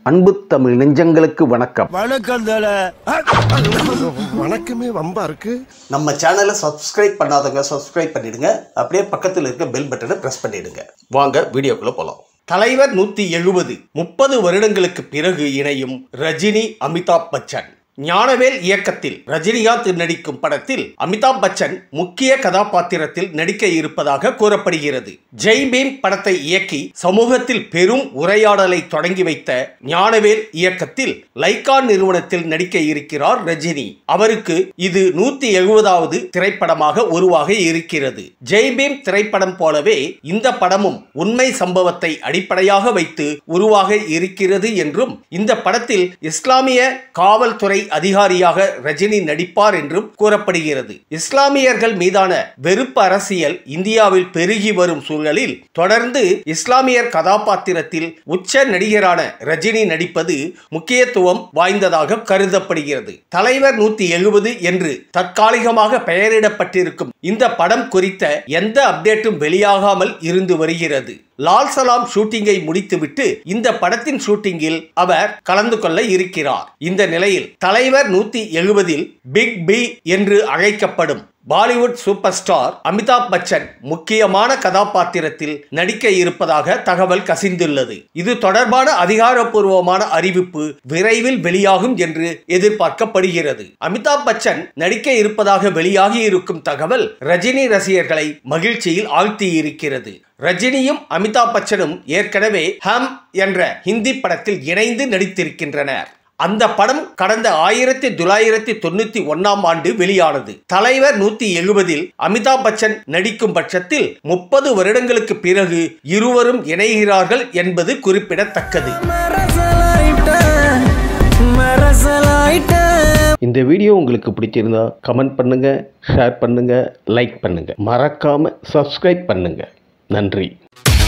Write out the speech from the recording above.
அன்பு தமிழ் நெஞ்சங்களுக்கு வணக்கம். வணக்கமே வம்பா இருக்கு. நம்ம சேனலை சப்ஸ்கிரைப் பண்ணாதவங்க சப்ஸ்கிரைப் பண்ணிடுங்க. அப்படியே பக்கத்தில் இருக்க பெல் பட்டனை பிரஸ் பண்ணிடுங்க. வாங்க வீடியோக்குள்ள போலாம். தலைவர் 170 30 வருடங்களுக்கு பிறகு இணையும் ரஜினி, அமிதாப் பச்சன். ஞானவேல் இயக்கத்தில் ரஜினிகாந்த் நடிக்கும் படத்தில் அமிதாப் பச்சன் முக்கிய கதாபாத்திரத்தில் நடிக்க இருப்பதாக கூறப்படுகிறது. ஜெய் பீம் படத்தை இயக்கி சமூகத்தில் பெரும் உரையாடலை தொடங்கி வைத்த ஞானவேல் இயக்கத்தில் லைகா நிறுவனத்தில் நடிக்க இருக்கிறார் ரஜினி. அவருக்கு இது 170வது திரைப்படமாக உருவாக இருக்கிறது. ஜெய் பீம் திரைப்படம் போலவே இந்த படமும் உண்மை சம்பவத்தை அடிப்படையாக வைத்து உருவாக இருக்கிறது என்றும், இந்த படத்தில் இஸ்லாமிய காவல்துறை அதிகாரியாக ரஜினி நடிப்பார் என்றும் கூறப்படுகிறது. இஸ்லாமியர்கள் மீதான வெறுப்பு அரசியல் இந்தியாவில் பெருகி வரும் சூழலில் தொடர்ந்து இஸ்லாமியர் கதாபாத்திரத்தில் உச்ச நடிகரான ரஜினி நடிப்பது முக்கியத்துவம் வாய்ந்ததாக கருதப்படுகிறது. தலைவர் 170 என்று தற்காலிகமாக பெயரிடப்பட்டிருக்கும் இந்த படம் குறித்த எந்த அப்டேட்டும் வெளியாகாமல் இருந்து வருகிறது. லால் சலாம் ஷூட்டிங்கை முடித்துவிட்டு இந்த படத்தின் ஷூட்டிங்கில் அவர் கலந்து கொள்ள இருக்கிறார். இந்த நிலையில் தலைவர் 170 பிக் பி என்று அழைக்கப்படும் பாலிவுட் சூப்பர் ஸ்டார் அமிதாப் பச்சன் முக்கியமான கதாபாத்திரத்தில் நடிக்க இருப்பதாக தகவல் கசிந்துள்ளது. இது தொடர்பான அதிகாரப்பூர்வமான அறிவிப்பு விரைவில் வெளியாகும் என்று எதிர்பார்க்கப்படுகிறது. அமிதாப் பச்சன் நடிக்க இருப்பதாக வெளியாகி இருக்கும் தகவல் ரஜினி ரசிகர்களை மகிழ்ச்சியில் ஆழ்த்தி இருக்கிறது. ரஜினியும் அமிதாப் பச்சனும் ஏற்கனவே ஹம் என்ற ஹிந்தி படத்தில் இணைந்து நடித்திருக்கின்றனர். அந்த படம் கடந்த 1991ஆம் ஆண்டு வெளியானது. தலைவர் 170 அமிதாப் பச்சன் நடிக்கும் பட்சத்தில் 30 வருடங்களுக்கு பிறகு இருவரும் இணைகிறார்கள் என்பது குறிப்பிடத்தக்கது. இந்த வீடியோ உங்களுக்கு பிடிச்சிருந்தா கமெண்ட் பண்ணுங்க, ஷேர் பண்ணுங்க, லைக் பண்ணுங்க. மறக்காம சப்ஸ்கிரைப் பண்ணுங்க. நன்றி.